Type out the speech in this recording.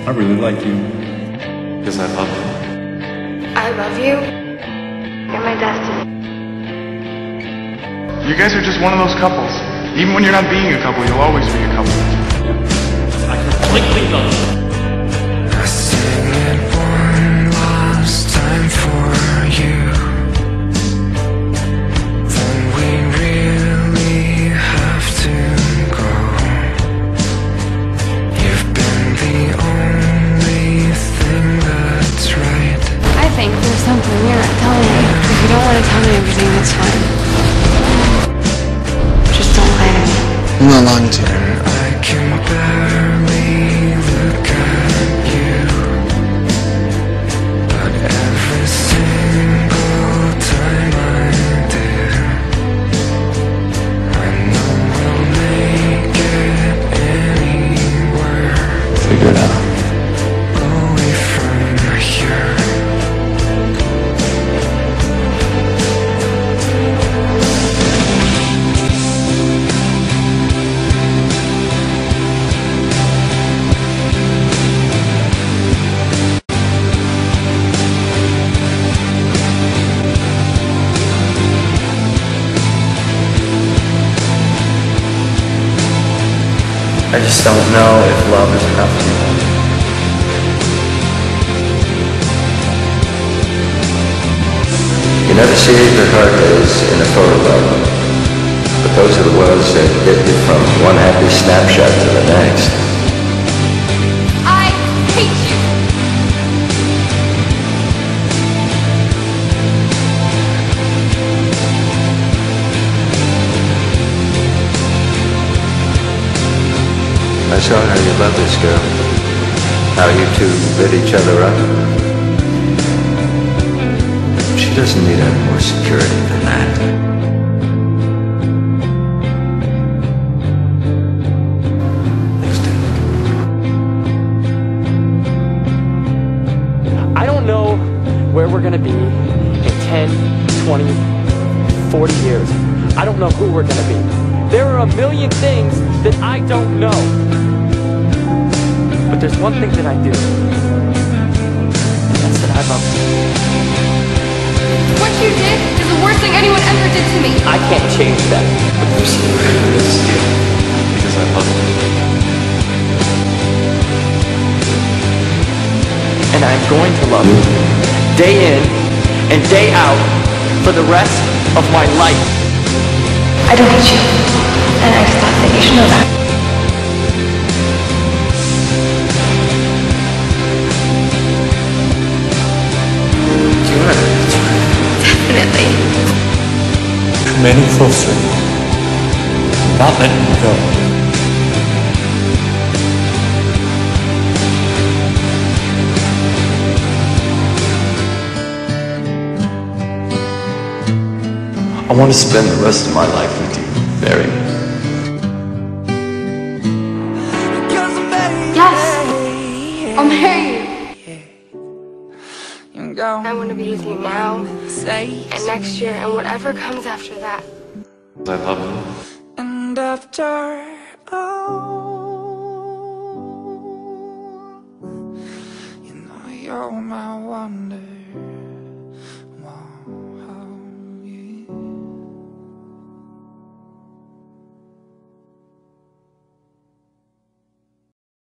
I really like you. Because I love you. I love you. You're my destiny. You guys are just one of those couples. Even when you're not being a couple, you'll always be a couple. I completely love you. I sing it one last time for you. Then we really have to go. You've been the only thing that's right. I think there's something you're not telling me. If you don't want to tell me everything, that's fine. Just don't lie to me. I'm not lying to you. I can barely look at you, but every single time I do, I know we'll make it anywhere. Figure it out. Away from here. I just don't know if love is enough for me. You never see the hard days in a photo album, but those are the ones that get you from one happy snapshot to the next. I hate you. I saw how you love this girl, how you two lit each other up. She doesn't need any more security than that. I don't know where we're gonna be in 10, 20, 40 years. I don't know who we're gonna be. There are a million things that I don't know. But there's one thing that I do. That's that I love you. What you did is the worst thing anyone ever did to me. I can't change that. But there's something that's you. Because I love you. And I'm going to love you day in and day out for the rest of my life. I don't hate you. And I just thought that you should know that. Definitely. Come any closer. I'm not letting you go. I want to spend the rest of my life with you, Barry. Yes. I'll marry you. I want to be with you now, and next year, and whatever comes after that. I love you. And after all, you know you're my wonder.